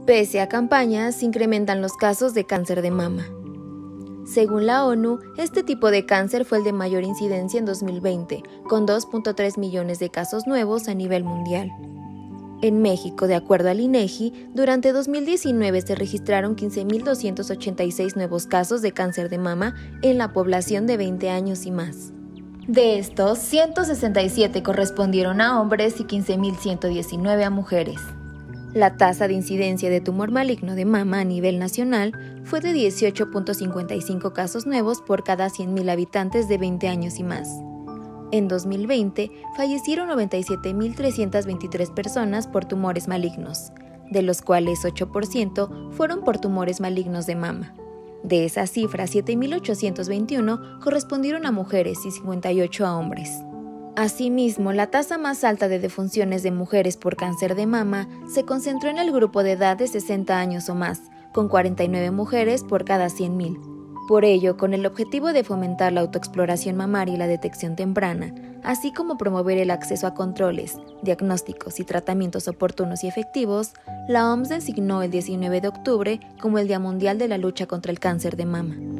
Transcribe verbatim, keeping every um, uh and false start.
Pese a campañas, se incrementan los casos de cáncer de mama. Según la ONU, este tipo de cáncer fue el de mayor incidencia en dos mil veinte, con dos punto tres millones de casos nuevos a nivel mundial. En México, de acuerdo al INEGI, durante dos mil diecinueve se registraron quince mil doscientos ochenta y seis nuevos casos de cáncer de mama en la población de veinte años y más. De estos, ciento sesenta y siete correspondieron a hombres y quince mil ciento diecinueve a mujeres. La tasa de incidencia de tumor maligno de mama a nivel nacional fue de dieciocho punto cincuenta y cinco casos nuevos por cada cien mil habitantes de veinte años y más. En dos mil veinte, fallecieron noventa y siete mil trescientas veintitrés personas por tumores malignos, de los cuales ocho por ciento fueron por tumores malignos de mama. De esa cifra, siete mil ochocientos veintiuno correspondieron a mujeres y cincuenta y ocho a hombres. Asimismo, la tasa más alta de defunciones de mujeres por cáncer de mama se concentró en el grupo de edad de sesenta años o más, con cuarenta y nueve mujeres por cada cien mil. Por ello, con el objetivo de fomentar la autoexploración mamaria y la detección temprana, así como promover el acceso a controles, diagnósticos y tratamientos oportunos y efectivos, la O M S designó el diecinueve de octubre como el Día Mundial de la Lucha contra el Cáncer de Mama.